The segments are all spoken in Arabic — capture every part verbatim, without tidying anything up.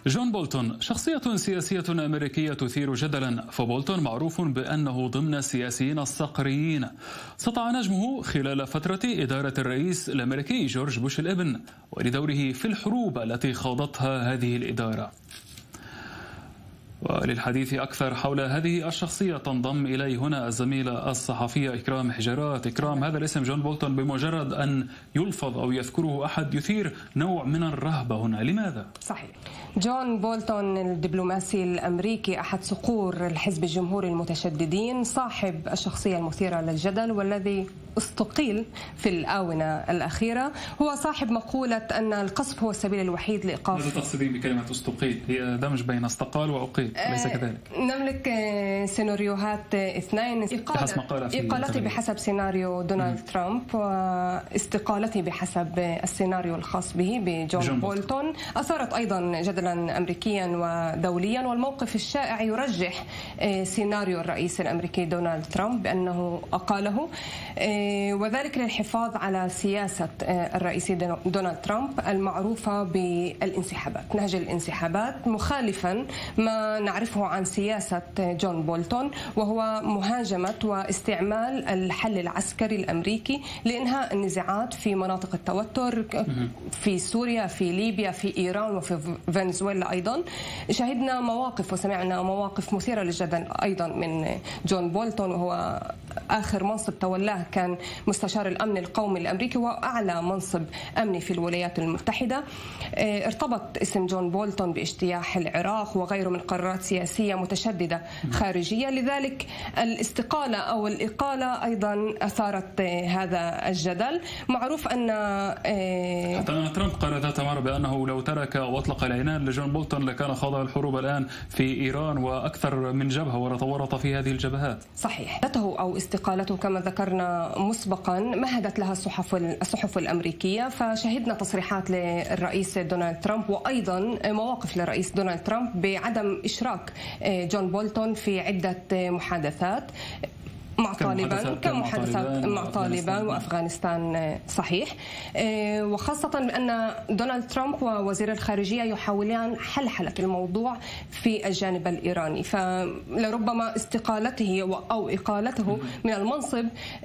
جون بولتون شخصية سياسية أمريكية تثير جدلا، فبولتون معروف بأنه ضمن السياسيين الصقريين. سطع نجمه خلال فترة إدارة الرئيس الأمريكي جورج بوش الابن ولدوره في الحروب التي خاضتها هذه الإدارة. وللحديث أكثر حول هذه الشخصية تنضم إلي هنا الزميلة الصحفية إكرام حجرات. إكرام، هذا الاسم جون بولتون بمجرد أن يلفظ أو يذكره أحد يثير نوع من الرهبة هنا، لماذا؟ صحيح. جون بولتون الدبلوماسي الأمريكي أحد صقور الحزب الجمهوري المتشددين، صاحب الشخصية المثيرة للجدل والذي استقيل في الآونة الأخيرة. هو صاحب مقولة أن القصف هو السبيل الوحيد لإيقاف. ماذا تقصدين بكلمة استقيل؟ هي دمج بين استقال وأقيل، أليس كذلك؟ نملك سيناريوهات اثنين: إقالتي بحسب سيناريو دونالد ترامب، واستقالتي بحسب السيناريو الخاص به بجون جون بولتون. أثارت أيضا جدلا أمريكيا ودوليا، والموقف الشائع يرجح سيناريو الرئيس الأمريكي دونالد ترامب بأنه أقاله، وذلك للحفاظ على سياسة الرئيس دونالد ترامب المعروفة بالانسحابات، نهج الانسحابات، مخالفا ما نعرفه عن سياسة جون بولتون، وهو مهاجمة واستعمال الحل العسكري الأمريكي لإنهاء النزاعات في مناطق التوتر في سوريا، في ليبيا، في إيران، وفي فنزويلا. أيضا شهدنا مواقف وسمعنا مواقف مثيرة للجدل أيضا من جون بولتون، وهو آخر منصب تولاه كان مستشار الأمن القومي الأمريكي وأعلى منصب أمني في الولايات المتحدة. ارتبط اسم جون بولتون باجتياح العراق وغيره من قرارات سياسية متشددة خارجية، لذلك الاستقالة أو الإقالة أيضا أثارت هذا الجدل. معروف أن حتى أن ترامب قال ذات مرة بأنه لو ترك وأطلق العنان لجون بولتون لكان خاض الحروب الآن في إيران وأكثر من جبهة ورط في هذه الجبهات. صحيح. أو استقالته كما ذكرنا مسبقا مهدت لها الصحف الصحف الأمريكية، فشهدنا تصريحات للرئيس دونالد ترامب وأيضا مواقف للرئيس دونالد ترامب بعدم إشراك جون بولتون في عدة محادثات مع طالبان، كمحادثات مع طالبان وأفغانستان. صحيح. وخاصة بأن دونالد ترامب ووزير الخارجية يحاولان حلحلة الموضوع في الجانب الإيراني، فلربما استقالته أو إقالته من المنصب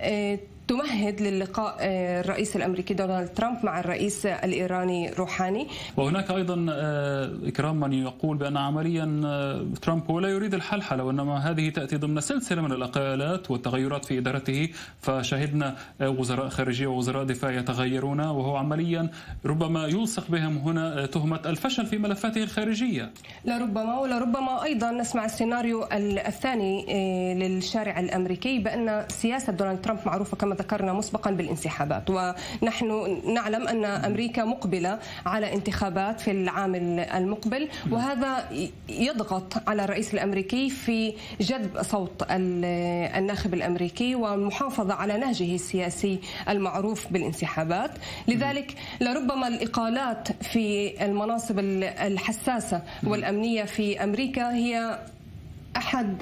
تمهد للقاء الرئيس الأمريكي دونالد ترامب مع الرئيس الإيراني روحاني. وهناك أيضا إكرام من يقول بأن عمليا ترامب هو لا يريد الحلحلة، وإنما هذه تأتي ضمن سلسلة من الإقالات والتغيرات في إدارته. فشهدنا وزراء خارجية ووزراء دفاع يتغيرون، وهو عمليا ربما يلصق بهم هنا تهمة الفشل في ملفاته الخارجية. لربما ولربما أيضا نسمع السيناريو الثاني للشارع الأمريكي بأن سياسة دونالد ترامب معروفة كما ذكرنا مسبقا بالانسحابات، ونحن نعلم أن أمريكا مقبلة على انتخابات في العام المقبل، وهذا يضغط على الرئيس الأمريكي في جذب صوت الناخب الأمريكي والمحافظة على نهجه السياسي المعروف بالانسحابات. لذلك لربما الإقالات في المناصب الحساسة والأمنية في أمريكا هي أحد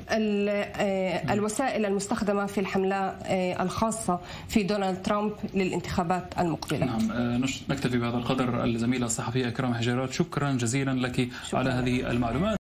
الوسائل المستخدمة في الحملة الخاصة في دونالد ترامب للانتخابات المقبلة. نعم، نكتفي بهذا القدر. الزميلة الصحفية إكرام حجرات، شكرا جزيلا لك شكرا على هذه المعلومات.